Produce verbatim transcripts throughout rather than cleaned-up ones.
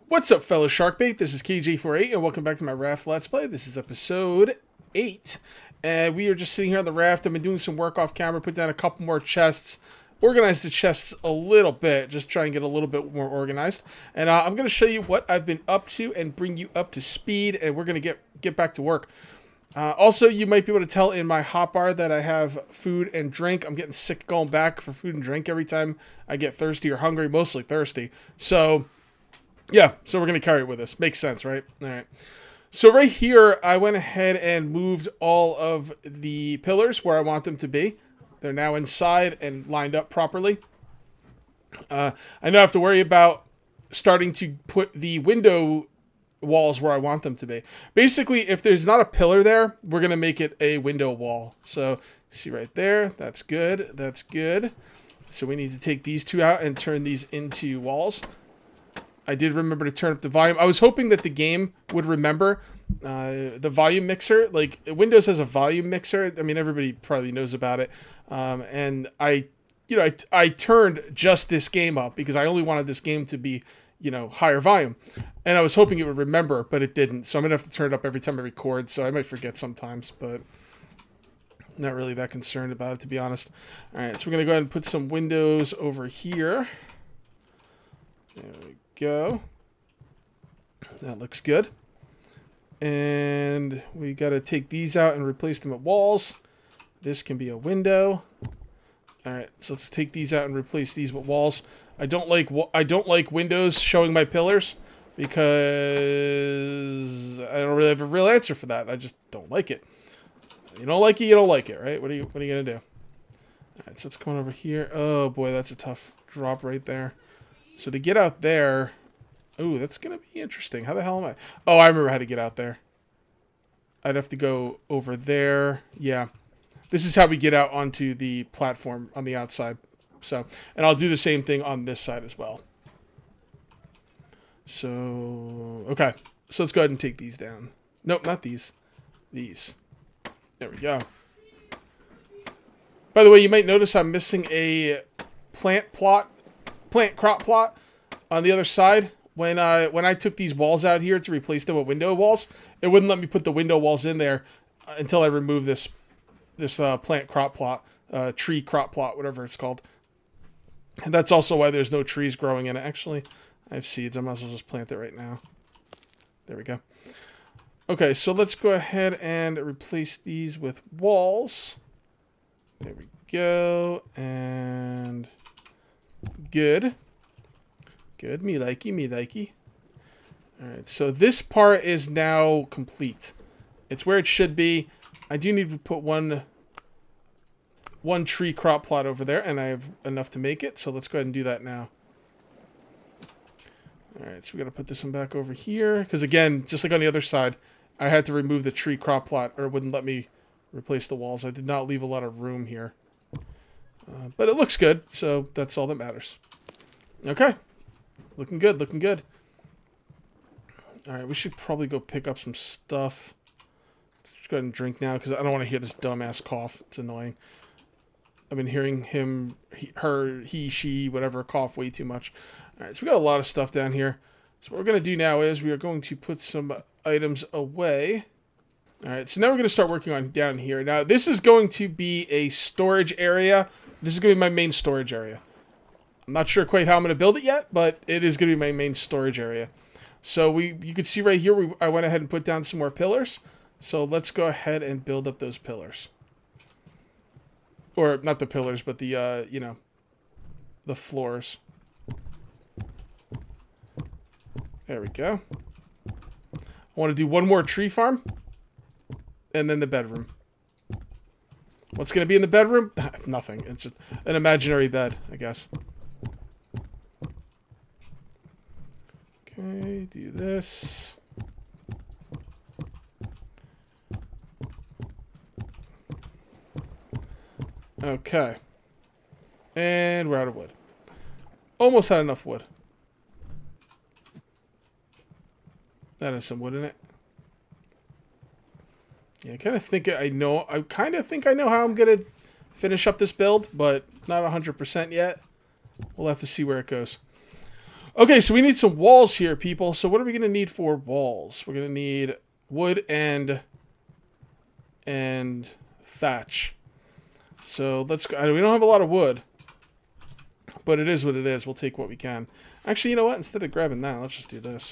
What's up, fellow Sharkbait? This is K J forty-eight, and welcome back to my Raft Let's Play. This is episode eight, and we are just sitting here on the raft. I've been doing some work off camera, put down a couple more chests, organize the chests a little bit, just try and get a little bit more organized. And uh, I'm going to show you what I've been up to and bring you up to speed, and we're going to get, get back to work. Uh, also, you might be able to tell in my hotbar that I have food and drink. I'm getting sick of going back for food and drink every time I get thirsty or hungry, mostly thirsty. So... yeah, so we're going to carry it with us. Makes sense, right? All right. So right here, I went ahead and moved all of the pillars where I want them to be. They're now inside and lined up properly. Uh, I now have to worry about starting to put the window walls where I want them to be. Basically, if there's not a pillar there, we're going to make it a window wall. So, see right there. That's good. That's good. So we need to take these two out and turn these into walls. I did remember to turn up the volume. I was hoping that the game would remember uh, the volume mixer. Like, Windows has a volume mixer. I mean, everybody probably knows about it. Um, and I, you know, I, I turned just this game up because I only wanted this game to be, you know, higher volume. And I was hoping it would remember, but it didn't. So I'm going to have to turn it up every time I record. So I might forget sometimes, but not really that concerned about it, to be honest. All right, so we're going to go ahead and put some windows over here. There we go. Go. That looks good. And we got to take these out and replace them at walls. This can be a window. All right, so let's take these out and replace these with walls. I don't like I don't like windows showing my pillars because I don't really have a real answer for that. I just don't like it. You don't like it, you don't like it, right? What are you What are you gonna do? All right, so let's come on over here. Oh boy, that's a tough drop right there. So to get out there, ooh, that's going to be interesting. How the hell am I? Oh, I remember how to get out there. I'd have to go over there. Yeah. This is how we get out onto the platform on the outside. So, and I'll do the same thing on this side as well. So, okay. So let's go ahead and take these down. Nope, not these. These. There we go. By the way, you might notice I'm missing a plant plot. Plant crop plot on the other side. When I when I took these walls out here to replace them with window walls, it wouldn't let me put the window walls in there until I remove this this uh, plant crop plot, uh, tree crop plot, whatever it's called. And that's also why there's no trees growing in it. Actually, I have seeds. I might as well just plant it right now. There we go. Okay, so let's go ahead and replace these with walls. There we go. And good. Good. Me likey, me likey. Alright, so this part is now complete. It's where it should be. I do need to put one one tree crop plot over there, and I have enough to make it, so let's go ahead and do that now. Alright, so we gotta put this one back over here, because again, just like on the other side, I had to remove the tree crop plot, or it wouldn't let me replace the walls. I did not leave a lot of room here. Uh, but it looks good, so that's all that matters. Okay. Looking good, looking good. Alright, we should probably go pick up some stuff. Let's go ahead and drink now, because I don't want to hear this dumbass cough. It's annoying. I've been hearing him, he, her, he, she, whatever, cough way too much. Alright, so we got a lot of stuff down here. So what we're going to do now is we are going to put some items away. Alright, so now we're going to start working on down here. Now, this is going to be a storage area. This is going to be my main storage area. I'm not sure quite how I'm going to build it yet, but it is going to be my main storage area. So we, you can see right here, we, I went ahead and put down some more pillars. So let's go ahead and build up those pillars. Or not the pillars, but the, uh, you know, the floors. There we go. I want to do one more tree farm. And then the bedroom. What's going to be in the bedroom? Nothing. It's just an imaginary bed, I guess. Okay, do this. Okay. And we're out of wood. Almost had enough wood. That has some wood in it. Yeah, I kind of think I know. I kind of think I know how I'm gonna finish up this build, but not one hundred percent yet. We'll have to see where it goes. Okay, so we need some walls here, people. So what are we going to need for walls? We're going to need wood and and thatch. So let's go. We don't have a lot of wood, but it is what it is. We'll take what we can. Actually, you know what? Instead of grabbing that, let's just do this.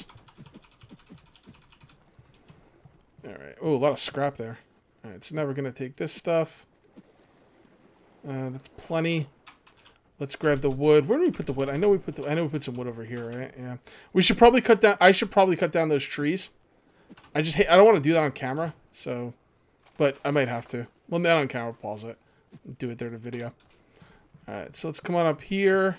All right. Oh, a lot of scrap there. All right, so now we're going to take this stuff. Uh, that's plenty. Let's grab the wood. Where do we put the wood? I know we put the, I know we put some wood over here, right? Yeah. We should probably cut down. I should probably cut down those trees. I just hate. I don't want to do that on camera. So, but I might have to. Well, not on camera. Pause it. Do it there to video. All right. So let's come on up here.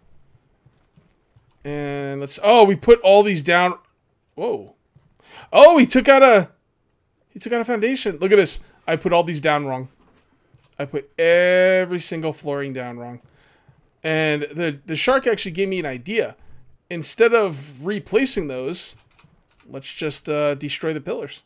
And let's. Oh, we put all these down. Whoa. Oh, he took out a. He took out a foundation. Look at this. I put all these down wrong. I put every single flooring down wrong. And the, the shark actually gave me an idea. Instead of replacing those, let's just uh, destroy the pillars.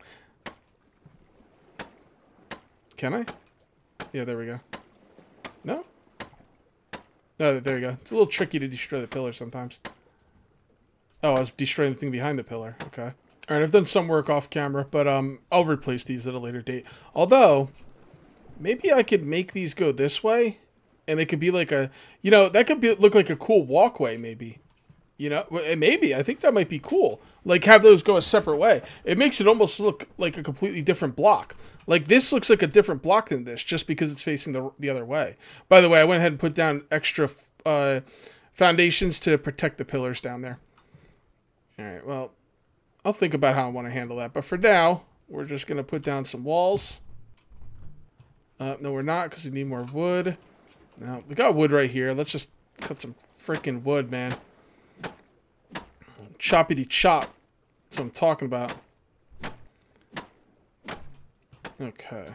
Can I? Yeah, there we go. No? No, there you go. It's a little tricky to destroy the pillar sometimes. Oh, I was destroying the thing behind the pillar. Okay. All right, I've done some work off camera, but um, I'll replace these at a later date. Although, maybe I could make these go this way, and it could be like a, you know, that could be look like a cool walkway, maybe. You know, maybe. I think that might be cool. Like, have those go a separate way. It makes it almost look like a completely different block. Like, this looks like a different block than this, just because it's facing the, the other way. By the way, I went ahead and put down extra uh, foundations to protect the pillars down there. All right, well, I'll think about how I want to handle that. But for now, we're just going to put down some walls. Uh, no, we're not, because we need more wood. No, we got wood right here. Let's just cut some freaking wood, man. Choppity chop. That's what I'm talking about. Okay.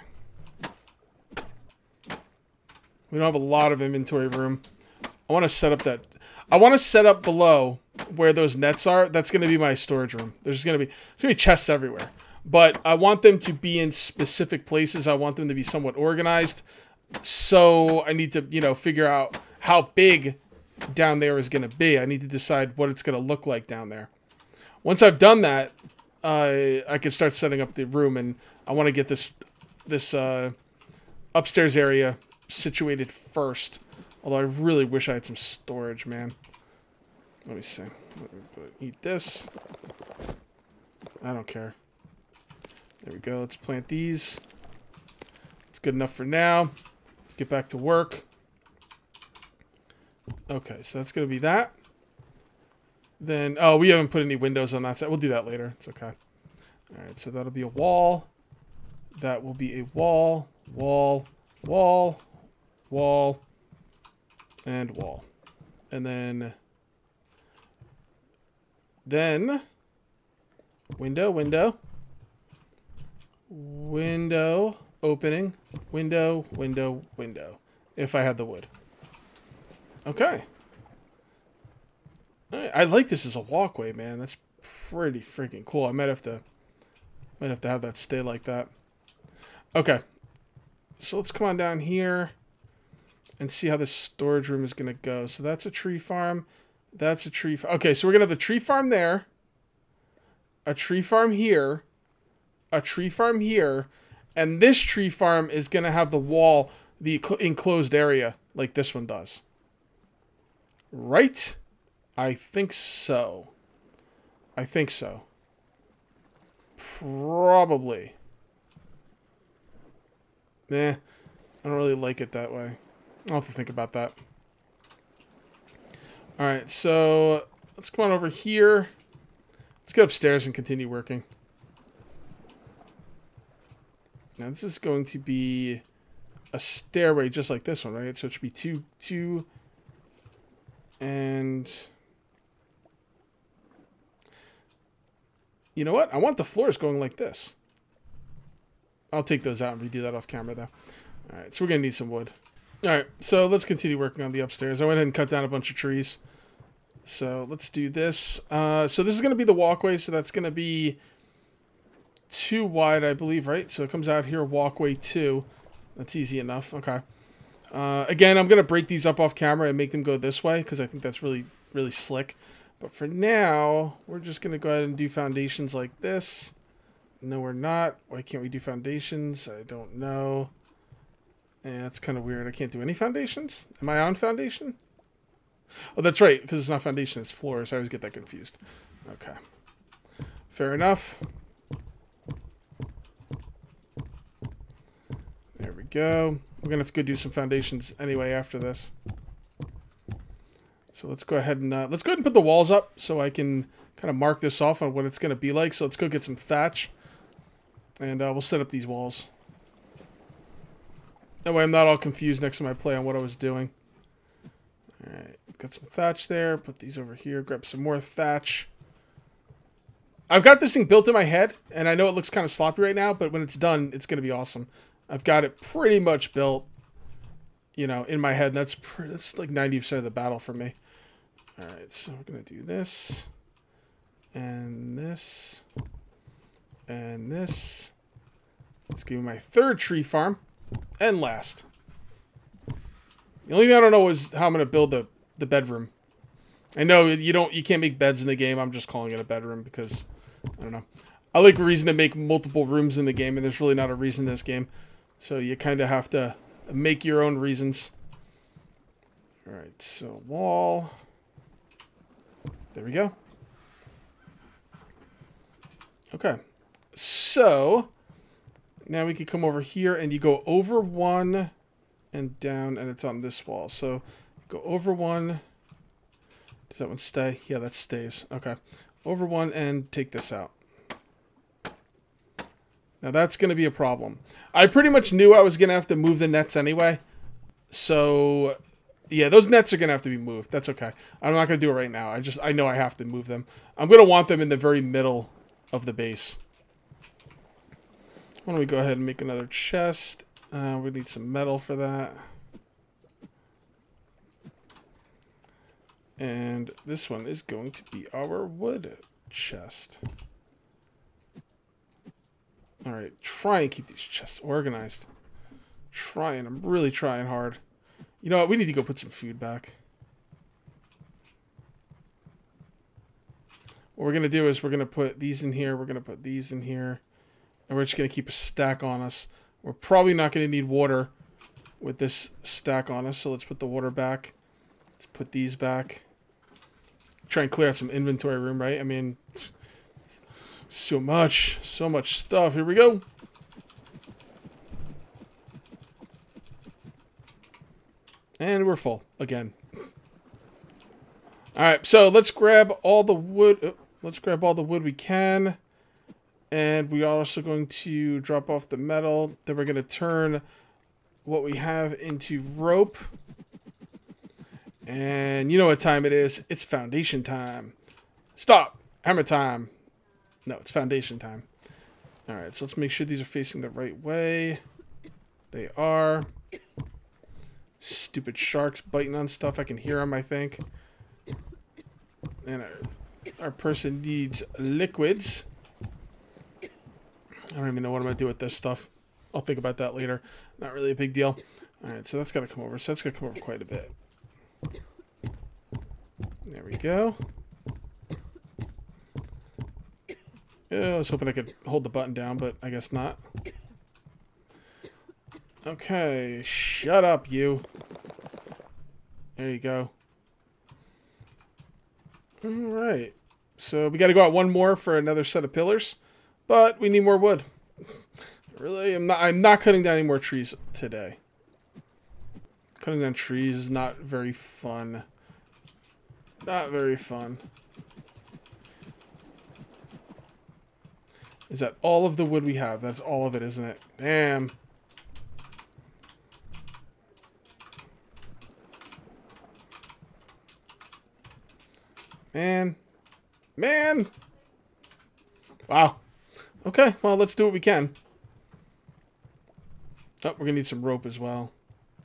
We don't have a lot of inventory room. I want to set up that... I want to set up below where those nets are. That's going to be my storage room. There's going to be... There's going to be chests everywhere. But I want them to be in specific places. I want them to be somewhat organized. So I need to, you know, figure out how big down there is going to be. I need to decide what it's going to look like down there. Once I've done that, uh, I can start setting up the room, and I want to get this this uh, upstairs area situated first. Although I really wish I had some storage, man. Let me see. Eat this. I don't care. There we go. Let's plant these. It's good enough for now. Let's get back to work. Okay, so that's going to be that. Then, oh, we haven't put any windows on that side. We'll do that later. It's okay. All right, so that'll be a wall. That will be a wall, wall, wall, wall, and wall. And then, then, window, window, window, opening, window, window, window, if I had the wood. Okay. I like this as a walkway, man. That's pretty freaking cool. I might have to, might have to have that stay like that. Okay. So let's come on down here and see how this storage room is going to go. So that's a tree farm. That's a tree farm. Okay, so we're going to have the tree farm there, a tree farm here, a tree farm here, and this tree farm is going to have the wall, the enclosed area, like this one does. Right? I think so. I think so. Probably. Nah, I don't really like it that way. I'll have to think about that. Alright, so let's come on over here. Let's get upstairs and continue working. Now this is going to be a stairway just like this one, right? So it should be two, two, and... You know what? I want the floors going like this. I'll take those out and redo that off camera, though. All right, so we're going to need some wood. All right, so let's continue working on the upstairs. I went ahead and cut down a bunch of trees. So let's do this. Uh, so this is going to be the walkway, so that's going to be two wide, I believe, right? So it comes out here, walkway two. That's easy enough. Okay. Uh, again, I'm going to break these up off camera and make them go this way, because I think that's really really slick. But for now, we're just going to go ahead and do foundations like this. No, we're not. Why can't we do foundations? I don't know. Yeah, that's kind of weird. I can't do any foundations? Am I on foundation? Oh, that's right, because it's not foundation, it's floors. I always get that confused. Okay. Fair enough. There we go. We're going to have to go do some foundations anyway after this. So let's go ahead and uh, let's go ahead and put the walls up so I can kind of mark this off on what it's going to be like. So let's go get some thatch, and uh, we'll set up these walls. That way I'm not all confused next time I play on what I was doing. All right, got some thatch there. Put these over here. Grab some more thatch. I've got this thing built in my head, and I know it looks kind of sloppy right now, but when it's done, it's going to be awesome. I've got it pretty much built, you know, in my head. That's pretty, that's like ninety percent of the battle for me. All right, so we're going to do this, and this, and this. Let's give me my third tree farm, and last. The only thing I don't know is how I'm going to build the, the bedroom. I know you don't, you can't make beds in the game. I'm just calling it a bedroom because, I don't know. I like a reason to make multiple rooms in the game, and there's really not a reason in this game. So you kind of have to make your own reasons. All right, so wall. There we go. Okay. So now we can come over here, and you go over one and down, and it's on this wall. So go over one. Does that one stay? Yeah, that stays. Okay. Over one and take this out. Now that's going to be a problem. I pretty much knew I was going to have to move the nets anyway. So, yeah, those nets are going to have to be moved. That's okay. I'm not going to do it right now. I just, I know I have to move them. I'm going to want them in the very middle of the base. Why don't we go ahead and make another chest? Uh, we need some metal for that. And this one is going to be our wood chest. All right, try and keep these chests organized. Trying, I'm really trying hard. You know what, we need to go put some food back. What we're going to do is we're going to put these in here, we're going to put these in here, and we're just going to keep a stack on us. We're probably not going to need water with this stack on us, so let's put the water back. Let's put these back. Try and clear out some inventory room, right? I mean, so much, so much stuff. Here we go. And we're full again. All right, so let's grab all the wood. Oh, let's grab all the wood we can. And we are also going to drop off the metal. Then we're going to turn what we have into rope. And you know what time it is. It's foundation time. Stop. Hammer time. No, it's foundation time. All right, so let's make sure these are facing the right way. They are. Stupid sharks biting on stuff. I can hear them, I think. And our, our person needs liquids. I don't even know what I'm going to do with this stuff. I'll think about that later. Not really a big deal. All right, so that's got to come over. So that's going to come over quite a bit. There we go. Yeah, I was hoping I could hold the button down, but I guess not. Okay, shut up, you. There you go. All right. So we got to go out one more for another set of pillars, but we need more wood. Really, I'm not. I'm not cutting down any more trees today. Cutting down trees is not very fun. Not very fun. Is that all of the wood we have? That's all of it, isn't it? Damn. Man. Man. Wow. Okay, well, let's do what we can. Oh, we're going to need some rope as well.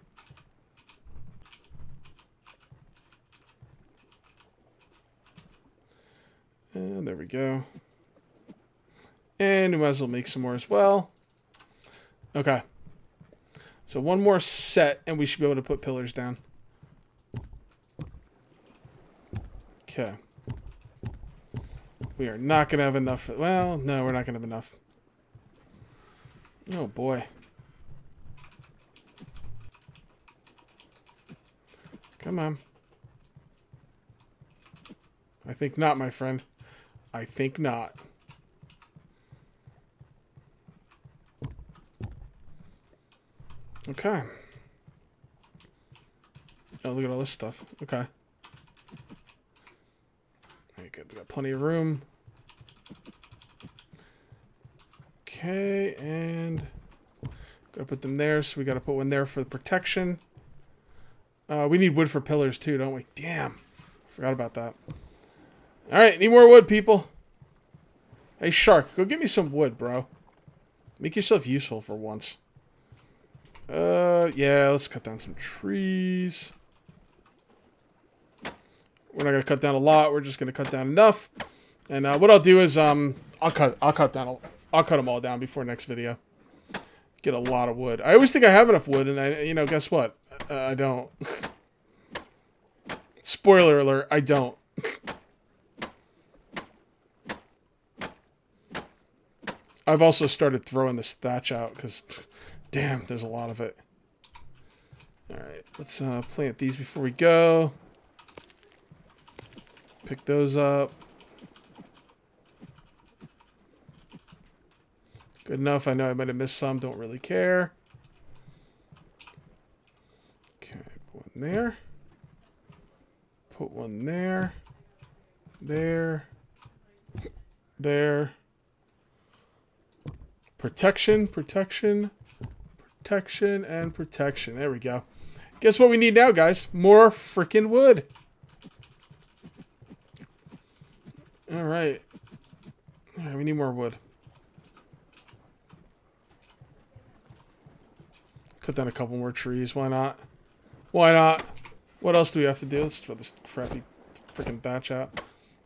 And there we go. And we might as well make some more as well. Okay. So one more set, and we should be able to put pillars down. Okay. We are not going to have enough. Well, no, we're not going to have enough. Oh, boy. Come on. I think not, my friend. I think not. Okay. Oh, look at all this stuff. Okay. Very good. We got plenty of room. Okay, and gotta put them there, so we gotta put one there for the protection. Uh, we need wood for pillars too, don't we? Damn. Forgot about that. Alright, need more wood, people. Hey, Shark, go get me some wood, bro. Make yourself useful for once. Uh, yeah, let's cut down some trees. We're not gonna cut down a lot. We're just gonna cut down enough. And uh, what I'll do is, um, I'll cut, I'll cut down, I'll cut them all down before next video. Get a lot of wood. I always think I have enough wood, and I, you know, guess what? Uh, I don't. Spoiler alert: I don't. I've also started throwing this thatch out because, damn, there's a lot of it. All right, let's uh, plant these before we go. Pick those up. Good enough. I know I might have missed some. Don't really care. Okay, put one there. Put one there. There. There. Protection, protection, protection, and protection. There we go. Guess what we need now, guys? More freaking wood. All right. All right, we need more wood. Cut down a couple more trees. Why not? Why not? What else do we have to do? Let's throw this crappy freaking thatch out.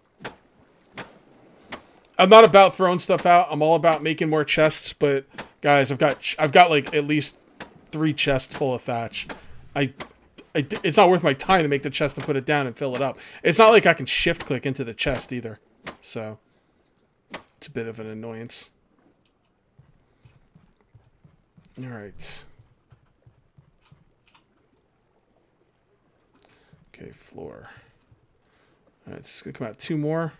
I'm not about throwing stuff out. I'm all about making more chests. But guys, I've got I've got like at least three chests full of thatch. I, I it's not worth my time to make the chest and put it down and fill it up. It's not like I can shift click into the chest either. So it's a bit of an annoyance. All right. Okay, floor. All right, it's just gonna come out two more.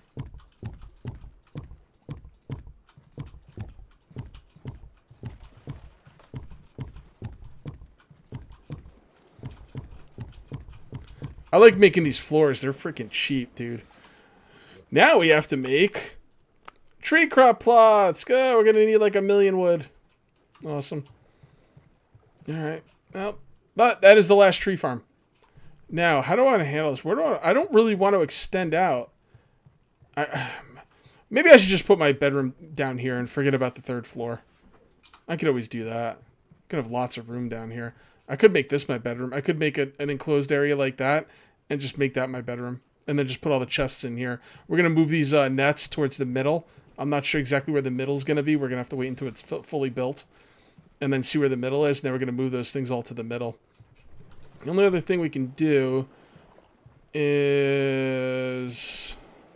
I like making these floors. They're freaking cheap, dude. Now we have to make tree crop plots. Go. We're gonna need like a million wood. Awesome. All right. Well, but that is the last tree farm. Now, how do I want to handle this? Where do I? I don't really want to extend out. I maybe I should just put my bedroom down here and forget about the third floor. I could always do that. I could have lots of room down here. I could make this my bedroom. I could make a, an enclosed area like that and just make that my bedroom. And then just put all the chests in here. We're going to move these uh, nets towards the middle. I'm not sure exactly where the middle is going to be. We're going to have to wait until it's f fully built. And then see where the middle is. And then we're going to move those things all to the middle. The only other thing we can do is...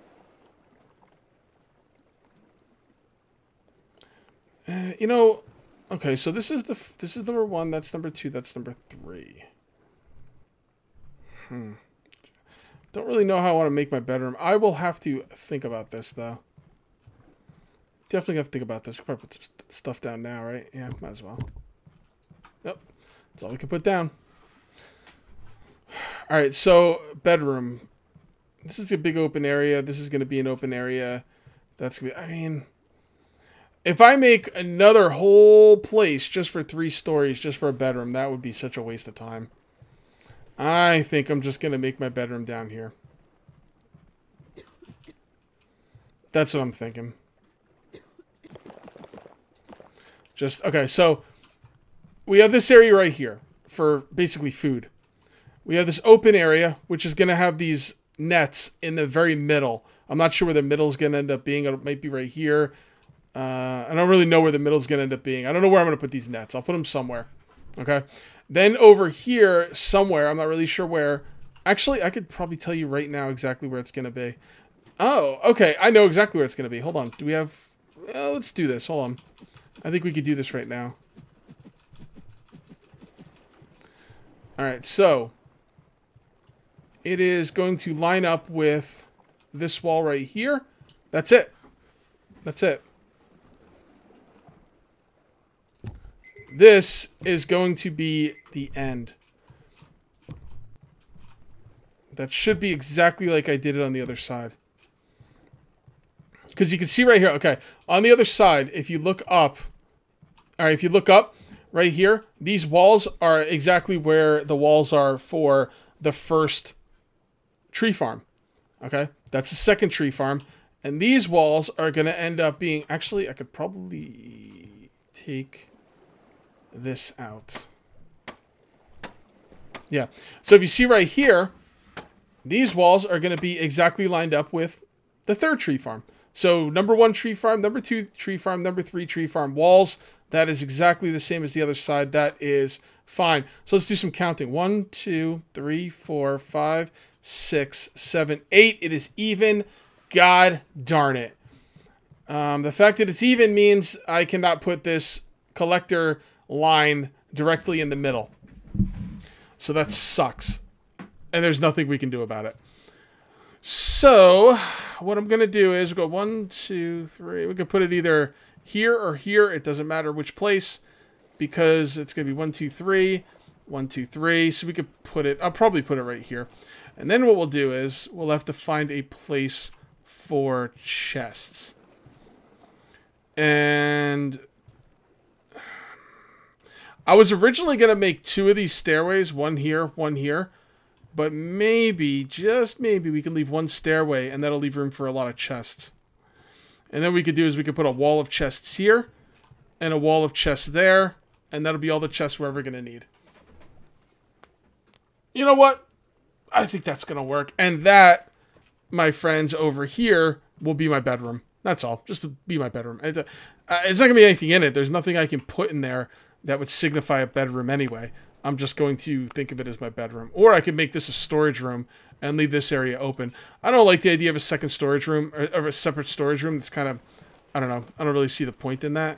Uh, you know... Okay, so this is the f this is number one. That's number two. That's number three. Hmm. Don't really know how I want to make my bedroom. I will have to think about this though. Definitely have to think about this. We'll probably put some st stuff down now, right? Yeah, might as well. Yep, that's all we can put down. All right, so bedroom. This is a big open area. This is going to be an open area. That's gonna be. I mean. If I make another whole place just for three stories, just for a bedroom, that would be such a waste of time. I think I'm just going to make my bedroom down here. That's what I'm thinking. Just, okay, so we have this area right here for basically food. We have this open area, which is going to have these nets in the very middle. I'm not sure where the middle is going to end up being. It might be right here. Uh, I don't really know where the middle is going to end up being. I don't know where I'm going to put these nets. I'll put them somewhere. Okay. Then over here, somewhere, I'm not really sure where, Actually, I could probably tell you right now exactly where it's going to be. Oh, okay. I know exactly where it's going to be. Hold on. Do we have... Oh, let's do this. Hold on. I think we could do this right now. Alright, so... It is going to line up with this wall right here. That's it. That's it. This is going to be the end. That should be exactly like I did it on the other side. Because you can see right here, okay, on the other side, if you look up, all right, if you look up right here, these walls are exactly where the walls are for the first tree farm. Okay, that's the second tree farm. And these walls are going to end up being, actually, I could probably take this out. Yeah, so if you see right here, these walls are going to be exactly lined up with the third tree farm. So number one tree farm, number two tree farm, number three tree farm walls. That is exactly the same as the other side. That is fine. So let's do some counting. One, two, three, four, five, six, seven, eight. It is even. God darn it. Um, the fact that it's even means I cannot put this collector line directly in the middle. So that sucks. And there's nothing we can do about it. So, what I'm going to do is go one, two, three. We could put it either here or here. It doesn't matter which place. Because it's going to be one, two, three. One, two, three. So we could put it... I'll probably put it right here. And then what we'll do is we'll have to find a place for chests. And... I was originally going to make two of these stairways. One here, one here. But maybe, just maybe, we can leave one stairway, and that'll leave room for a lot of chests. And then what we could do is we could put a wall of chests here, and a wall of chests there, and that'll be all the chests we're ever going to need. You know what? I think that's going to work. And that, my friends, over here, will be my bedroom. That's all. Just be my bedroom. It's, uh, it's not going to be anything in it. There's nothing I can put in there that would signify a bedroom anyway. I'm just going to think of it as my bedroom. Or I could make this a storage room and leave this area open. I don't like the idea of a second storage room, or, or a separate storage room. That's kind of, I don't know. I don't really see the point in that.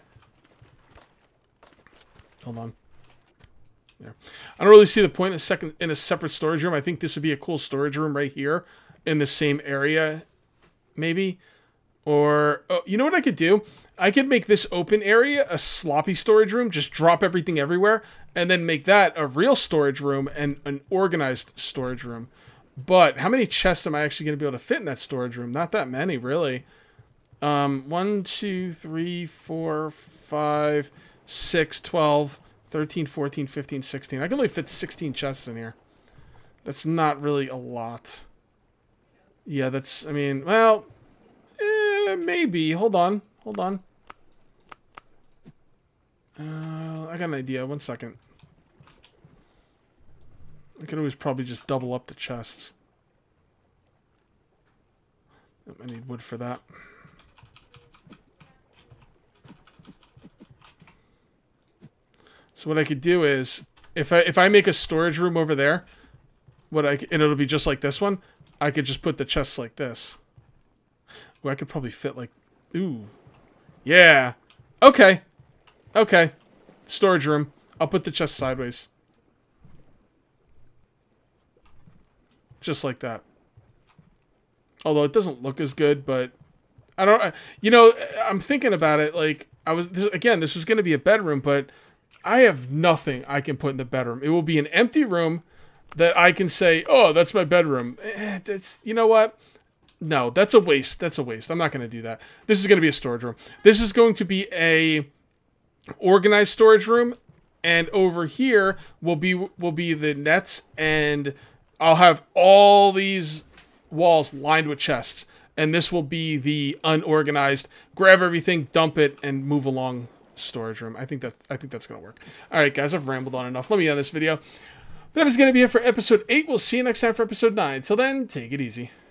Hold on. There. I don't really see the point in a second in a separate storage room. I think this would be a cool storage room right here in the same area, maybe. Or, oh, you know what I could do? I could make this open area a sloppy storage room, just drop everything everywhere, and then make that a real storage room and an organized storage room. But how many chests am I actually going to be able to fit in that storage room? Not that many, really. Um, one, two, three, four, five, six, twelve, thirteen, fourteen, fifteen, sixteen. I can only fit sixteen chests in here. That's not really a lot. Yeah, that's, I mean, well, eh, maybe. Hold on. Hold on. Uh, I got an idea. One second. I could always probably just double up the chests. I need wood for that. So what I could do is, if I if I make a storage room over there, what I and it'll be just like this one, I could just put the chests like this. Ooh, I could probably fit like, ooh, yeah, okay. Okay, storage room. I'll put the chest sideways. Just like that. Although it doesn't look as good, but I don't, you know, I'm thinking about it, like, I was, this, again, this was going to be a bedroom, but I have nothing I can put in the bedroom. It will be an empty room that I can say, oh, that's my bedroom. Eh, that's, you know what? No, that's a waste. That's a waste. I'm not going to do that. This is going to be a storage room. This is going to be a organized storage room, and over here will be will be the nets, and I'll have all these walls lined with chests, and this will be the unorganized grab everything, dump it, and move along storage room. I think that I think that's gonna work. All right, guys, I've rambled on enough. Let me end this video. That is gonna be it for episode eight. We'll see you next time for episode nine. Till then, take it easy.